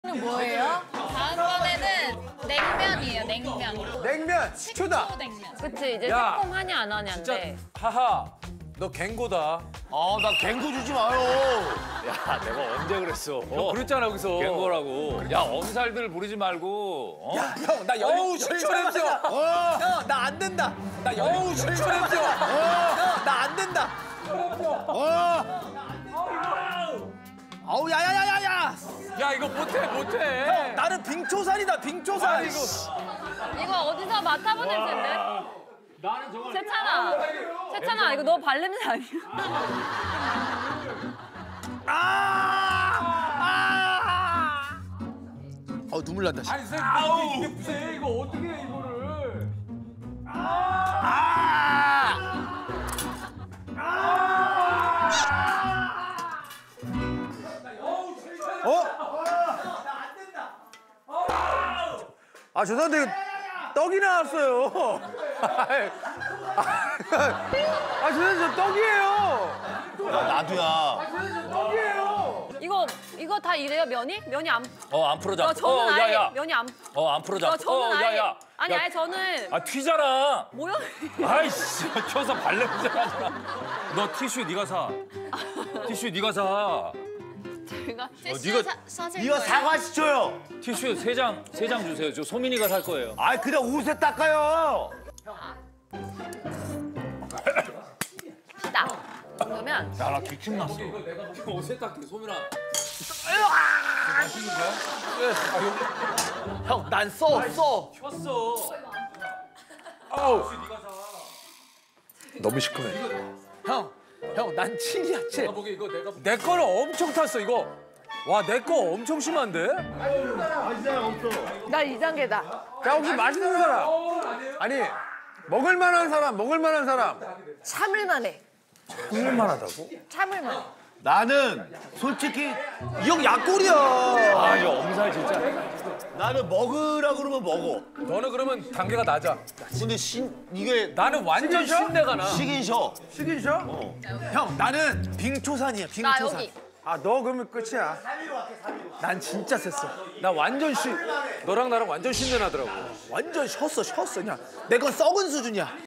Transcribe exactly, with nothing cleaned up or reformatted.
뭐예요? 다음번에는 냉면이에요, 냉면. 냉면, 식초다. 냉면. 그치, 이제 야, 새콤 하냐 안 하냐인데. 하하, 너 갱고다. 아, 나 갱고 주지 마요. 야, 내가 언제 그랬어? 너 그랬잖아 여기서. 갱고라고. 야, 엄살들 부리지 말고. 어? 야, 형, 나 열린 식초 냄새. 형, 나 안 된다. 나 열린 식초 냄새. 형, 나 안 된다. 아우, 야야야야야. 야 이거 못해 못해. 나는 빙초산이다, 빙초산. 이거. 이거 어디서 맡아본 냄새인데? 세찬아, 세찬아, 이거 너 발냄새 아니야? 아! 어, 눈물 난다. 씨. 아니 쌤 이게 무슨 이거 어떻게 해 이거를? 어? 아, 죄송한데 이거 떡이 나왔어요. 아, 죄송한데 저 떡이에요. 야, 나도야. 떡이에요. 이거 이거 다 이래요 면이? 면이 안. 어, 안 풀어져. 어, 저는 어, 아예 야, 야. 면이 안. 어, 안 풀어져. 어, 저는 어, 아예. 야, 야. 아니 야, 아예 저는 아, 튀잖아. 모형. 아이씨, 튀어서 발냄새 나잖아. 너 티슈 네가 사. 티슈 네가 사. 제가 어, 티슈 네가- 사, 사실 이거 거예요. 사과시 줘요. 티슈 세 장, 세 장 주세요. 저 소민이가 살 거예요. 아, 그냥 옷에 닦아요. 딱. 그러면 야, 나 기침 났어. 옷에 딱 소민아. 형, 난 써, 써. 켰어. 아우. 너무 시큼해. 형, 형, 난 칠이야, 칠. 내가 보기 이거 내가 보기. 내 거는 엄청 탔어, 이거. 와, 내 거 엄청 심한데? 나 이 단계다. 야, 혹시 맛있는 사람? 아니, 먹을 만한 사람, 먹을 만한 사람. 참을만해. 먹을 만하다고? 참을만해. 나는 솔직히 이 형 약골이야. 아, 이거 엄살 진짜. 나는 먹으라 그러면 먹어. 너는 그러면 단계가 낮아. 근데 신 이게 나는 완전 신내가 나. 식인 셔. 식인 셔? 형, 나는 빙초산이야, 나 빙초산. 여기. 아, 너 그러면 끝이야. 난 진짜 셌어. 나 완전 시, 너랑 나랑 완전 신내 나더라고. 완전 쉬었어, 쉬었어. 그냥 내 건 썩은 수준이야.